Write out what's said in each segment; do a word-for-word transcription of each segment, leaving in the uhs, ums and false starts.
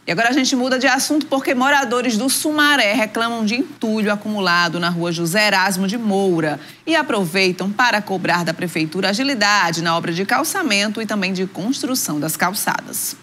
E agora a gente muda de assunto porque moradores do Sumaré reclamam de entulho acumulado na rua José Erasmo de Moura e aproveitam para cobrar da prefeitura agilidade na obra de calçamento e também de construção das calçadas.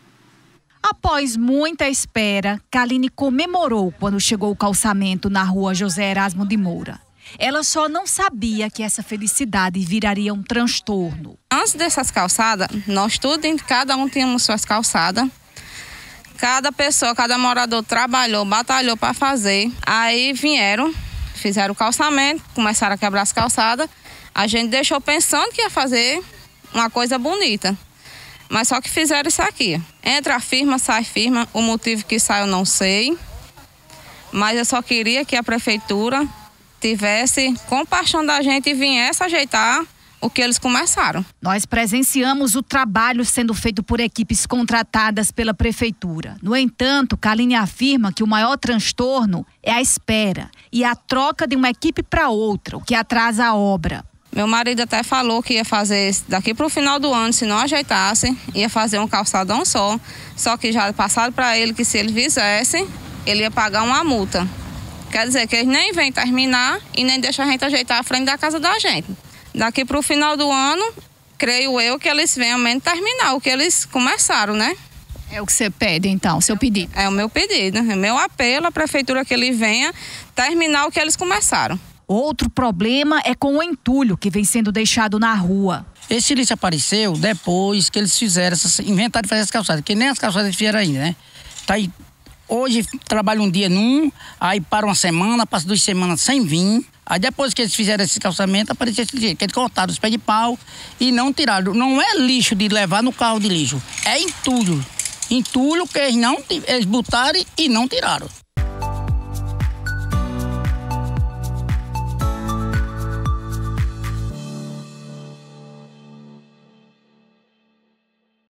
Após muita espera, Kaline comemorou quando chegou o calçamento na rua José Erasmo de Moura. Ela só não sabia que essa felicidade viraria um transtorno. Antes dessas calçadas, nós tudo, cada um tínhamos suas calçadas. Cada pessoa, cada morador trabalhou, batalhou para fazer. Aí vieram, fizeram o calçamento, começaram a quebrar as calçadas. A gente deixou pensando que ia fazer uma coisa bonita. Mas só que fizeram isso aqui. Entra a firma, sai firma. O motivo que sai eu não sei. Mas eu só queria que a prefeitura tivesse compaixão da gente e viesse ajeitar o que eles começaram. Nós presenciamos o trabalho sendo feito por equipes contratadas pela prefeitura. No entanto, Kaline afirma que o maior transtorno é a espera e a troca de uma equipe para outra, o que atrasa a obra. Meu marido até falou que ia fazer daqui para o final do ano, se não ajeitasse, ia fazer um calçadão só. Só que já passaram para ele que se ele fizesse, ele ia pagar uma multa. Quer dizer que eles nem vêm terminar e nem deixam a gente ajeitar a frente da casa da gente. Daqui para o final do ano, creio eu que eles venham mesmo terminar o que eles começaram, né? É o que você pede, então, seu pedido? É o meu pedido, é o meu apelo à prefeitura que ele venha terminar o que eles começaram. Outro problema é com o entulho que vem sendo deixado na rua. Esse lixo apareceu depois que eles fizeram, essas, inventaram de fazer as calçadas, que nem as calçadas eles fizeram ainda, né? Tá aí, hoje trabalha um dia num, aí para uma semana, passa duas semanas sem vir. Aí depois que eles fizeram esse calçamento, apareceu esse jeito, que eles cortaram os pés de pau e não tiraram. Não é lixo de levar no carro de lixo, é entulho. Entulho que eles, não, eles botaram e não tiraram.